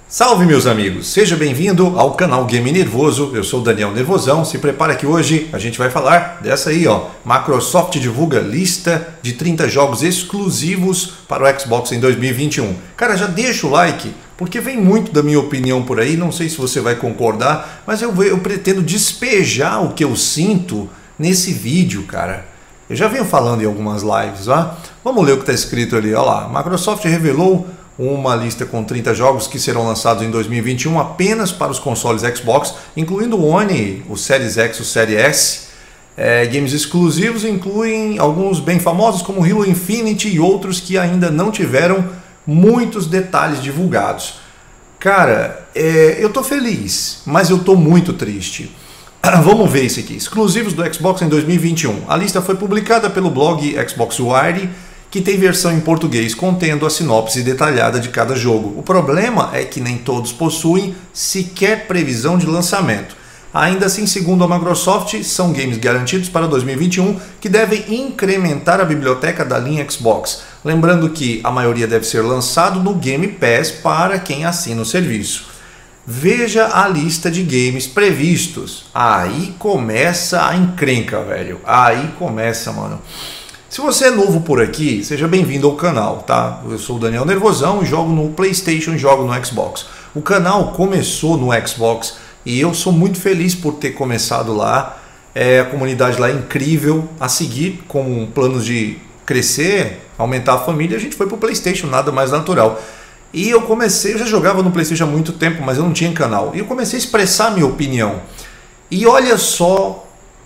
Salve meus amigos, seja bem-vindo ao canal Game Nervoso, eu sou o Daniel Nervosão, se prepara que hoje a gente vai falar dessa aí ó, Microsoft divulga lista de 30 jogos exclusivos para o Xbox em 2021. Cara, já deixa o like, porque vem muito da minha opinião por aí, não sei se você vai concordar, mas eu pretendo despejar o que eu sinto nesse vídeo, cara. Eu já venho falando em algumas lives, ó. Vamos ler o que está escrito ali, ó lá. Microsoft revelou uma lista com 30 jogos que serão lançados em 2021 apenas para os consoles Xbox, incluindo o One, o Series X, o Series S. Games exclusivos incluem alguns bem famosos como Halo Infinite e outros que ainda não tiveram muitos detalhes divulgados. Cara, eu tô feliz, mas eu tô muito triste. Vamos ver isso aqui. Exclusivos do Xbox em 2021. A lista foi publicada pelo blog Xbox Wire, que tem versão em português contendo a sinopse detalhada de cada jogo. O problema é que nem todos possuem sequer previsão de lançamento. Ainda assim, segundo a Microsoft, são games garantidos para 2021 que devem incrementar a biblioteca da linha Xbox. Lembrando que a maioria deve ser lançado no Game Pass para quem assina o serviço. Veja a lista de games previstos. Aí começa a encrenca, velho. Aí começa, mano. Se você é novo por aqui, seja bem-vindo ao canal, tá? Eu sou o Daniel Nervosão e jogo no PlayStation e jogo no Xbox. O canal começou no Xbox e eu sou muito feliz por ter começado lá. A comunidade lá é incrível. A seguir, com planos de crescer, aumentar a família, a gente foi pro PlayStation, nada mais natural. E eu já jogava no PlayStation há muito tempo, mas eu não tinha canal. E eu comecei a expressar a minha opinião. E olha só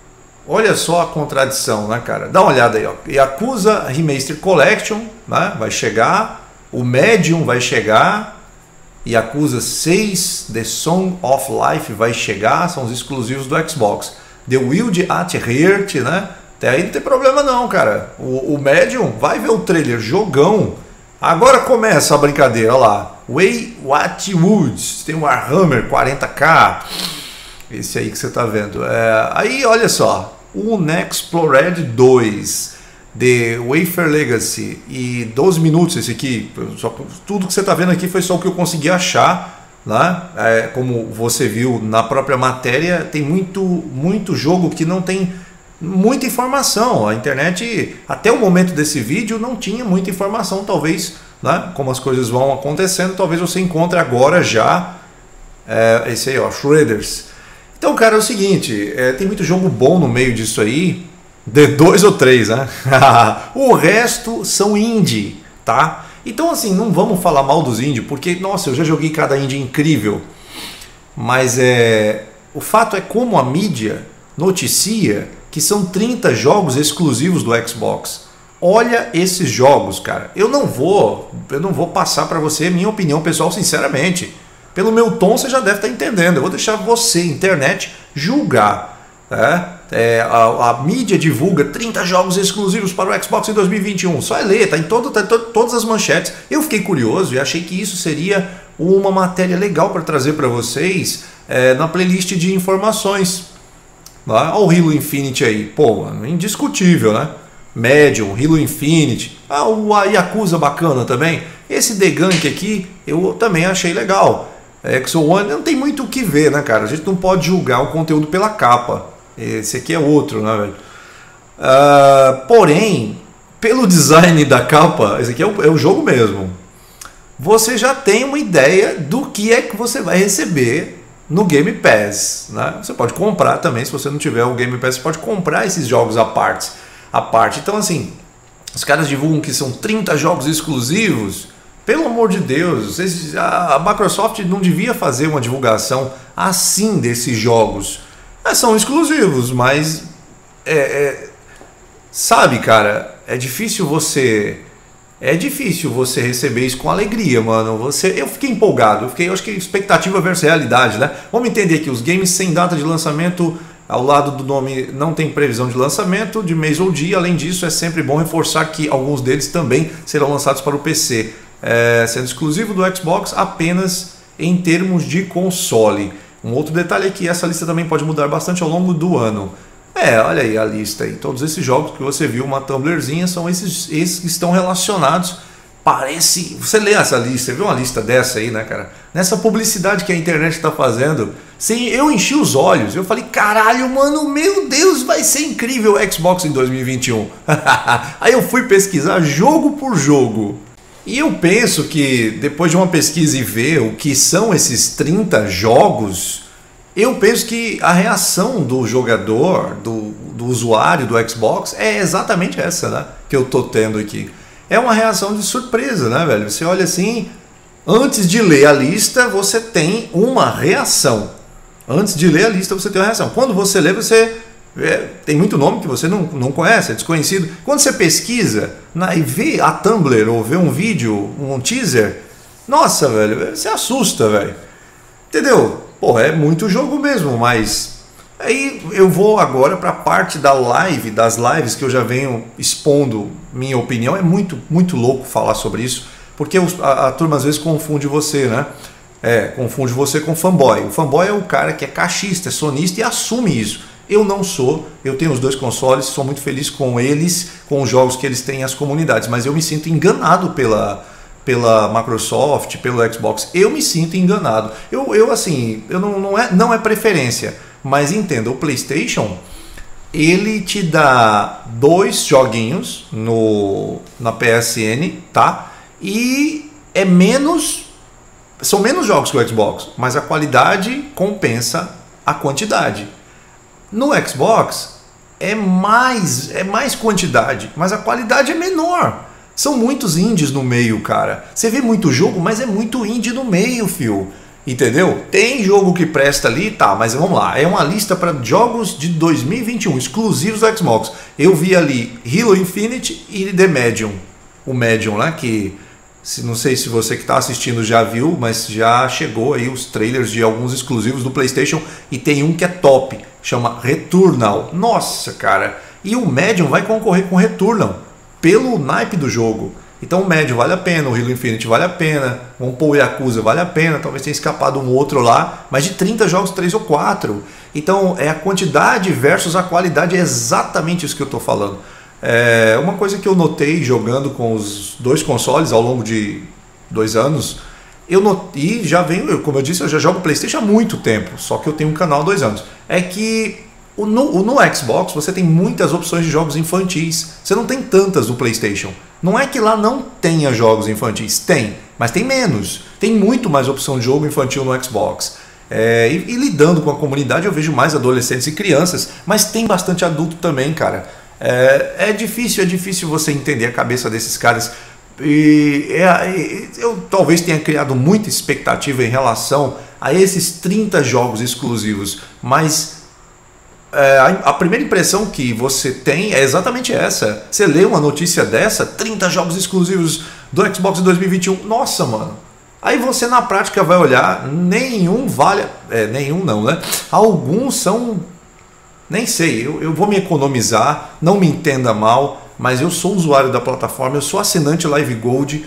a contradição, né, cara? Dá uma olhada aí, ó. Yakuza Remastered Collection, né? Vai chegar. O Medium vai chegar. Yakuza 6 The Song of Life vai chegar. São os exclusivos do Xbox. The Wild at Heart, né? Até aí não tem problema não, cara. O Medium, vai ver o trailer, jogão. Agora começa a brincadeira, olha lá. Way What Woods, tem o Warhammer 40k. Esse aí que você está vendo. Aí, olha só. O Unexplored 2, The Wafer Legacy e 12 minutos esse aqui. Tudo que você está vendo aqui foi só o que eu consegui achar. Né? Como você viu na própria matéria, tem muito jogo que não tem muita informação. A internet, até o momento desse vídeo, não tinha muita informação. Talvez, né? Como as coisas vão acontecendo, talvez você encontre agora já esse aí, ó, Shredders. Então, cara, é o seguinte, tem muito jogo bom no meio disso aí, de 2 ou 3, né? O resto são indie, tá? Então, assim, não vamos falar mal dos indie, porque, nossa, eu já joguei cada indie incrível. Mas o fato é como a mídia noticia que são 30 jogos exclusivos do Xbox. Olha esses jogos, cara. Eu não vou passar para você minha opinião pessoal, sinceramente. Pelo meu tom você já deve estar entendendo. Eu vou deixar você, internet, julgar. A mídia divulga 30 jogos exclusivos para o Xbox em 2021. Só ler, tá em todas as manchetes. Eu fiquei curioso e achei que isso seria uma matéria legal para trazer para vocês na playlist de informações. Olha o Halo Infinite aí. Pô, mano, indiscutível, né? Medium, Halo Infinite. O Yakuza bacana também. Esse The Gunk aqui eu também achei legal. X01 não tem muito o que ver, né, cara? A gente não pode julgar o conteúdo pela capa. Esse aqui é outro, né, velho? Porém, pelo design da capa, esse aqui é o jogo mesmo. Você já tem uma ideia do que é que você vai receber no Game Pass, né? Você pode comprar também, se você não tiver o Game Pass, você pode comprar esses jogos à parte. Então, assim, os caras divulgam que são 30 jogos exclusivos. Pelo amor de Deus, a Microsoft não devia fazer uma divulgação assim desses jogos. São exclusivos, mas sabe, cara, é difícil você receber isso com alegria, mano. Eu fiquei empolgado, eu acho que expectativa versus realidade, né? Vamos entender que os games sem data de lançamento, ao lado do nome, não tem previsão de lançamento de mês ou dia. Além disso, é sempre bom reforçar que alguns deles também serão lançados para o PC. Sendo exclusivo do Xbox apenas em termos de console. Um outro detalhe é que essa lista também pode mudar bastante ao longo do ano. Olha aí a lista aí. Todos esses jogos que você viu, uma tumblerzinha, são esses que estão relacionados parece... Você lê essa lista, você vê uma lista dessa aí, né, cara? Nessa publicidade que a internet está fazendo, sim, eu enchi os olhos. Eu falei, caralho, mano, meu Deus, vai ser incrível o Xbox em 2021. Aí eu fui pesquisar jogo por jogo. E eu penso que depois de uma pesquisa e ver o que são esses 30 jogos, eu penso que a reação do jogador, do usuário do Xbox é exatamente essa, né, que eu tô tendo aqui. É uma reação de surpresa, né, velho? Você olha assim, antes de ler a lista, você tem uma reação. Antes de ler a lista, você tem uma reação. Quando você lê, você... tem muito nome que você não conhece, é desconhecido. Quando você pesquisa e vê a Tumblr ou vê um vídeo, um teaser, nossa, velho, você assusta, velho. Entendeu? Pô, é muito jogo mesmo, mas... Aí eu vou agora para a parte das lives que eu já venho expondo minha opinião. É muito louco falar sobre isso, porque a turma às vezes confunde você, né? Confunde você com fanboy. O fanboy é o cara que é caixista, é sonista e assume isso. Eu não sou, eu tenho os dois consoles, sou muito feliz com eles, com os jogos que eles têm e as comunidades, mas eu me sinto enganado pela Microsoft, pelo Xbox. Eu me sinto enganado. Assim, não é preferência, mas entenda, o PlayStation, ele te dá 2 joguinhos na PSN, tá? E são menos jogos que o Xbox, mas a qualidade compensa a quantidade. No Xbox é mais quantidade, mas a qualidade é menor. São muitos indies no meio, cara. Você vê muito jogo, mas é muito indie no meio, fio. Entendeu? Tem jogo que presta ali, tá, mas vamos lá. É uma lista para jogos de 2021, exclusivos do Xbox. Eu vi ali Halo Infinite e The Medium. O Medium lá, que não sei se você que está assistindo já viu, mas já chegou aí os trailers de alguns exclusivos do PlayStation. E tem um que é top, chama Returnal. Nossa, cara. E o Medium vai concorrer com Returnal pelo naipe do jogo. Então o Medium vale a pena, o Halo Infinite vale a pena, vamos pôr o Yakuza vale a pena, talvez tenha escapado um outro lá, mas de 30 jogos, 3 ou 4. Então é a quantidade versus a qualidade, é exatamente isso que eu estou falando. Uma coisa que eu notei jogando com os dois consoles ao longo de 2 anos, e já venho, como eu disse, eu já jogo PlayStation há muito tempo, só que eu tenho um canal há 2 anos, é que no Xbox você tem muitas opções de jogos infantis, você não tem tantas no PlayStation. Não é que lá não tenha jogos infantis, tem, mas tem menos. Tem muito mais opção de jogo infantil no Xbox. E lidando com a comunidade eu vejo mais adolescentes e crianças, mas tem bastante adulto também, cara. É difícil você entender a cabeça desses caras. Eu talvez tenha criado muita expectativa em relação a esses 30 jogos exclusivos, mas... a primeira impressão que você tem é exatamente essa. Você lê uma notícia dessa, 30 jogos exclusivos do Xbox em 2021. Nossa, mano. Aí você na prática vai olhar, nenhum vale... nenhum não, né? Alguns são... Nem sei, eu vou me economizar, não me entenda mal, mas eu sou usuário da plataforma, eu sou assinante Live Gold.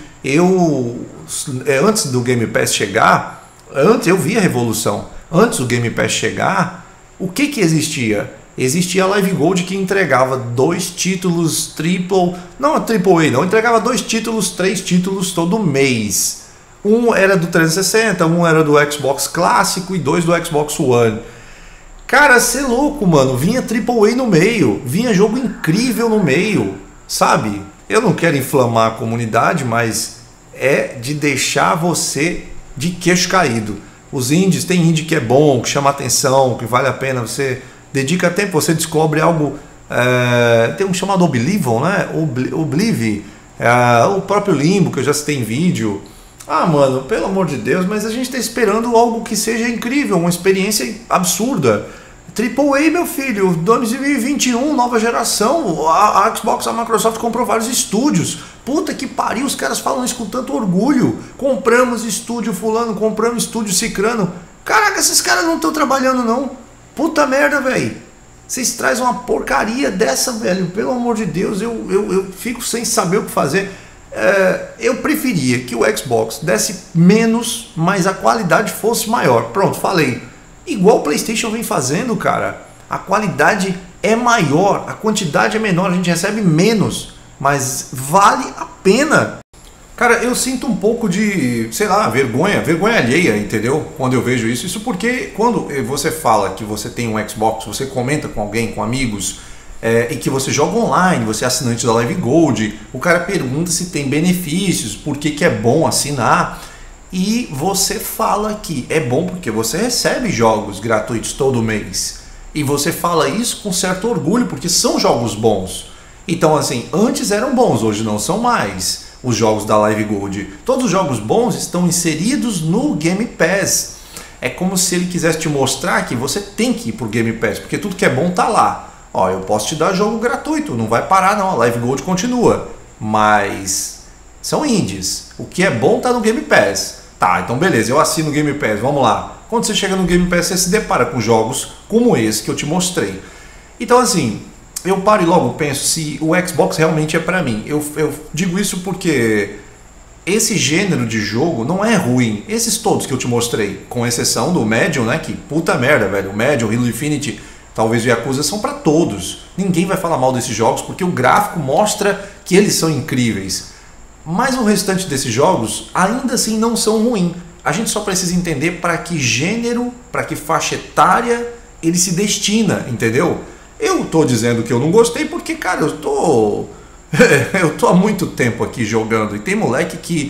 Antes do Game Pass chegar, eu vi a revolução. Antes do Game Pass chegar... O que existia? Existia a Live Gold que entregava 2 títulos entregava 2 títulos, 3 títulos todo mês. Um era do 360, um era do Xbox clássico e 2 do Xbox One. Cara, cê é louco, mano. Vinha AAA no meio, vinha jogo incrível no meio, sabe? Eu não quero inflamar a comunidade, mas é de deixar você de queixo caído. Os indies, tem indie que é bom, que chama atenção, que vale a pena, você dedica tempo, você descobre algo, tem um chamado Oblivion, né? Oblivion, o próprio Limbo, que eu já citei em vídeo. Mano, pelo amor de Deus, mas a gente está esperando algo que seja incrível, uma experiência absurda. AAA, meu filho, 2021, nova geração, a Xbox, a Microsoft comprou vários estúdios. Puta que pariu, os caras falam isso com tanto orgulho. Compramos estúdio fulano, compramos estúdio cicrano. Caraca, esses caras não estão trabalhando não. Puta merda, velho. Vocês trazem uma porcaria dessa, velho. Pelo amor de Deus, eu fico sem saber o que fazer. Eu preferia que o Xbox desse menos, mas a qualidade fosse maior. Pronto, falei. Igual o PlayStation vem fazendo, cara. A qualidade é maior, a quantidade é menor, a gente recebe menos, mas vale a pena. Cara, eu sinto um pouco de, sei lá, vergonha alheia, entendeu? Quando eu vejo isso. Isso porque quando você fala que você tem um Xbox, você comenta com alguém, com amigos, e que você joga online, você é assinante da Live Gold, o cara pergunta se tem benefícios, por que é bom assinar, e você fala que é bom porque você recebe jogos gratuitos todo mês. E você fala isso com certo orgulho, porque são jogos bons. Então, assim, antes eram bons, hoje não são mais. Os jogos da Live Gold, todos os jogos bons estão inseridos no Game Pass. É como se ele quisesse te mostrar que você tem que ir pro Game Pass, porque tudo que é bom tá lá. Ó, eu posso te dar jogo gratuito, não vai parar não, a Live Gold continua. Mas são indies. O que é bom tá no Game Pass. Tá, então beleza, eu assino o Game Pass, vamos lá. Quando você chega no Game Pass, você se depara com jogos como esse que eu te mostrei. Então, assim, eu paro e logo penso se o Xbox realmente é pra mim. Eu digo isso porque esse gênero de jogo não é ruim. Esses todos que eu te mostrei, com exceção do Medium, né? Que puta merda, velho. O Medium, Halo Infinite, talvez o Yakuza, são pra todos. Ninguém vai falar mal desses jogos porque o gráfico mostra que eles são incríveis. Mas o restante desses jogos ainda assim não são ruins. A gente só precisa entender para que gênero, para que faixa etária ele se destina, entendeu? Eu tô dizendo que eu não gostei porque, cara, eu tô há muito tempo aqui jogando e tem moleque que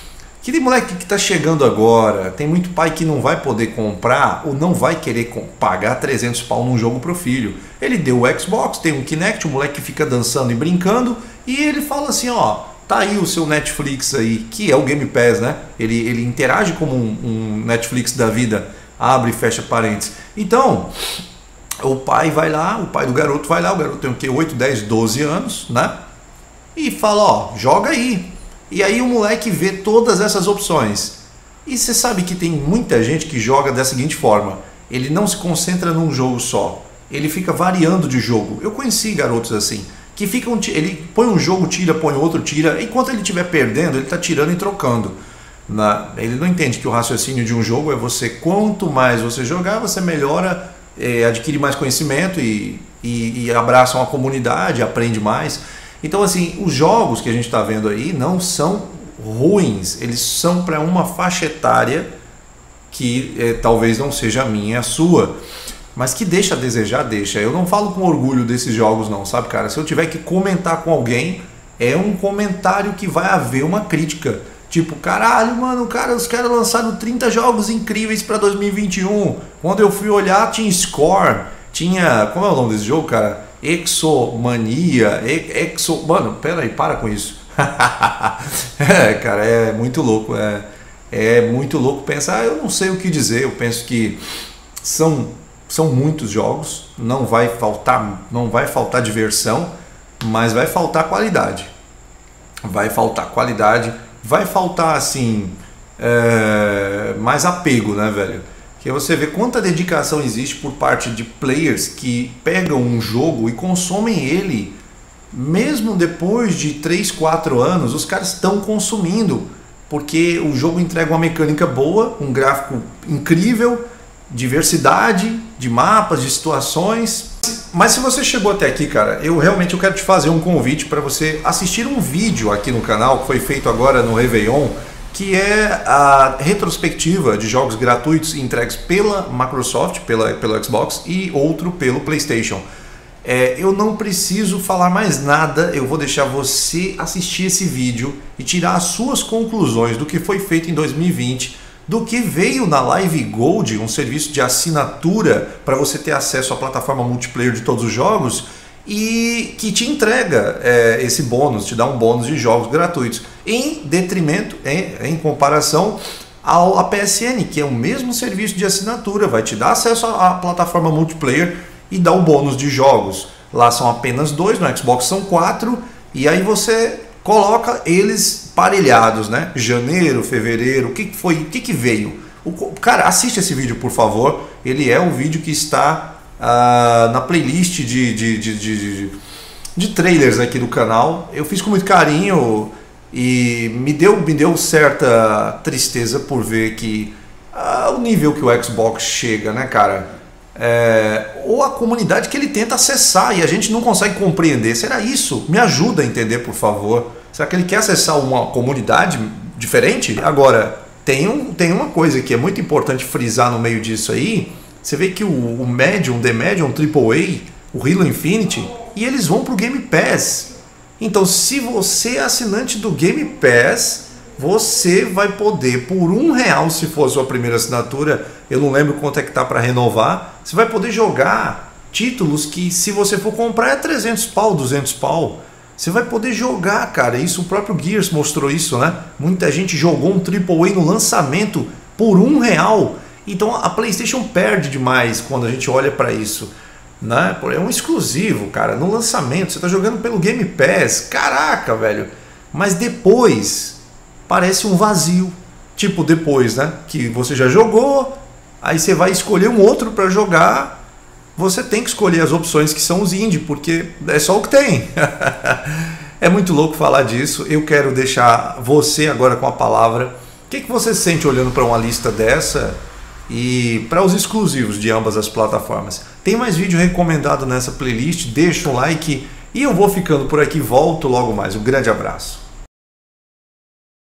tá chegando agora, tem muito pai que não vai poder comprar ou não vai querer pagar 300 pau num jogo pro filho. Ele deu o Xbox, tem um Kinect, o moleque fica dançando e brincando e ele fala assim, ó, tá aí o seu Netflix aí, que é o Game Pass, né? Ele interage como um Netflix da vida, abre e fecha parênteses. Então, o pai vai lá, o pai do garoto vai lá, o garoto tem o quê? 8, 10, 12 anos, né? E fala, ó, joga aí. E aí o moleque vê todas essas opções. E você sabe que tem muita gente que joga da seguinte forma, ele não se concentra num jogo só, ele fica variando de jogo. Eu conheci garotos assim, que ficam, ele põe um jogo, tira, põe outro, tira, enquanto ele estiver perdendo, ele está tirando e trocando. Ele não entende que o raciocínio de um jogo é você, quanto mais você jogar, você melhora, adquire mais conhecimento e abraça uma comunidade, aprende mais. Então, assim, os jogos que a gente está vendo aí não são ruins, eles são para uma faixa etária que talvez não seja a minha, a sua. Mas que deixa a desejar, deixa. Eu não falo com orgulho desses jogos não, sabe, cara? Se eu tiver que comentar com alguém, é um comentário que vai haver uma crítica. Tipo, caralho, mano, cara, os caras lançaram 30 jogos incríveis pra 2021. Quando eu fui olhar, tinha Score, tinha... Como é o nome desse jogo, cara? Exomania, Mano, pera aí, para com isso. Cara, é muito louco. É muito louco pensar, eu não sei o que dizer. Eu penso que são muitos jogos, não vai faltar diversão, mas vai faltar qualidade. Vai faltar assim, mais apego, né, velho? Que você vê quanta dedicação existe por parte de players que pegam um jogo e consomem ele, mesmo depois de 3, 4 anos, os caras estão consumindo, porque o jogo entrega uma mecânica boa, um gráfico incrível, diversidade de mapas, de situações. Mas se você chegou até aqui, cara, eu quero te fazer um convite para você assistir um vídeo aqui no canal que foi feito agora no Réveillon, que é a retrospectiva de jogos gratuitos entregues pela Microsoft, pelo Xbox e outro pelo PlayStation. Eu não preciso falar mais nada, eu vou deixar você assistir esse vídeo e tirar as suas conclusões do que foi feito em 2020, do que veio na Live Gold, um serviço de assinatura para você ter acesso à plataforma multiplayer de todos os jogos e que te entrega esse bônus, te dá um bônus de jogos gratuitos, em detrimento, em comparação à PSN, que é o mesmo serviço de assinatura, vai te dar acesso à plataforma multiplayer e dá o bônus de jogos. Lá são apenas 2, no Xbox são 4, e aí você coloca eles parelhados, né? Janeiro, fevereiro, o que veio? Cara, assiste esse vídeo, por favor. Ele é um vídeo que está na playlist de trailers aqui do canal. Eu fiz com muito carinho e me deu certa tristeza por ver que o nível que o Xbox chega, né, cara? Ou a comunidade que ele tenta acessar e a gente não consegue compreender. Será isso? Me ajuda a entender, por favor. Será que ele quer acessar uma comunidade diferente? Agora, tem uma coisa que é muito importante frisar no meio disso aí. Você vê que o Medium, The Medium AAA, o Halo Infinite, e eles vão para o Game Pass. Então, se você é assinante do Game Pass, você vai poder, por R$1, se for a sua primeira assinatura, eu não lembro quanto é que tá para renovar, você vai poder jogar títulos que, se você for comprar, é 300 pau, 200 pau. Você vai poder jogar, cara. Isso, o próprio Gears mostrou isso, né? Muita gente jogou um AAA no lançamento por R$1. Então a PlayStation perde demais quando a gente olha para isso, né? É um exclusivo, cara, no lançamento. Você tá jogando pelo Game Pass, caraca, velho. Mas depois parece um vazio. Tipo, depois, né? Que você já jogou, aí você vai escolher um outro para jogar. Você tem que escolher as opções que são os indie, porque é só o que tem. É muito louco falar disso. Eu quero deixar você agora com a palavra. O que você sente olhando para uma lista dessa e para os exclusivos de ambas as plataformas? Tem mais vídeo recomendado nessa playlist, deixa um like e eu vou ficando por aqui, volto logo mais. Um grande abraço.